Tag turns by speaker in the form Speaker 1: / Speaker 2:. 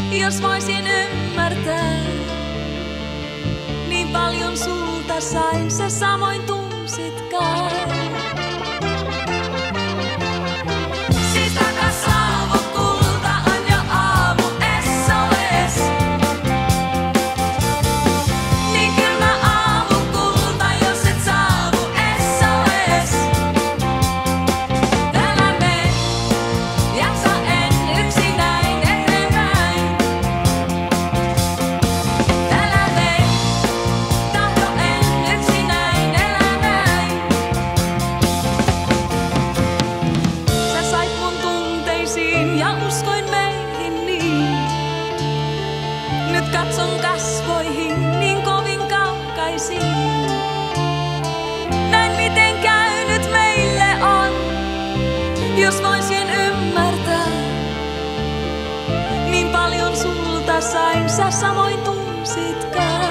Speaker 1: Jos voisin ymmärtää, niin paljon sulta sain, sä samoin tunsit kai. Siis takas aamu kulta on jo aamu SOS. Niin kylmä aamu kulta, jos et saavu SOS. Älä mene, jaksa en yksinäin eteenpäin. Älä mene, tahdo en yksinäin elää näin. Sä sait mun tunteisiin ja uskoin meihin niin. Nyt katson kasvoihin niin kovin kaukaisiin. Näin miten käynyt meille on, jos voisin ymmärtää. Niin paljon sulta sain, sä samoin tunsit kai.